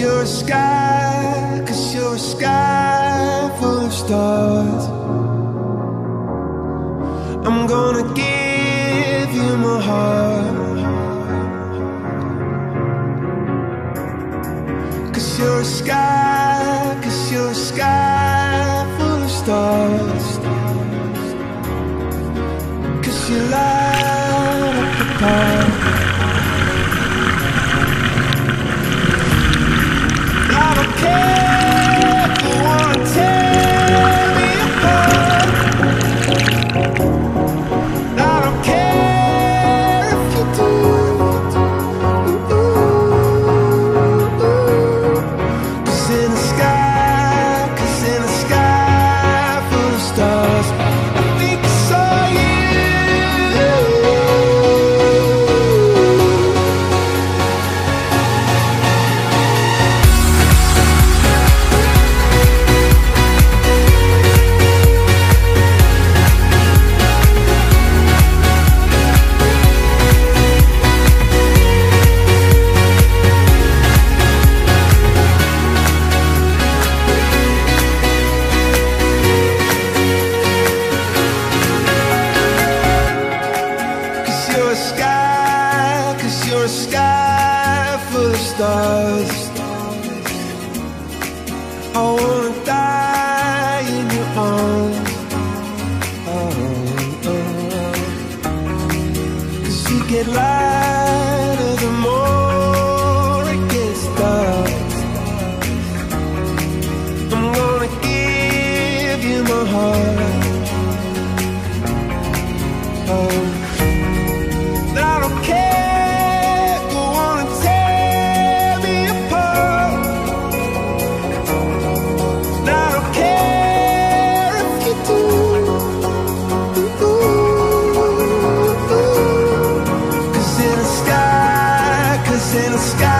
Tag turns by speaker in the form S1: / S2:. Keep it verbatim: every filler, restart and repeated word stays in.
S1: you're a sky, cause you're a sky full of stars. I'm gonna give you my heart, cause you're a sky, cause you're a sky full of stars. Cause you light up the path. I don't care if you wanna tear me apart. I don't care if you do. Cause in the sky, cause in the sky full of stars, I think I saw you. You're a sky, cause you're a sky full of stars. I wanna die in your arms. Oh, oh. Cause you get lighter the more it gets dark. I'm gonna give you my heart. Oh, I don't care if you wanna tear me apart. I don't care if you do. Cause in the sky, cause in the sky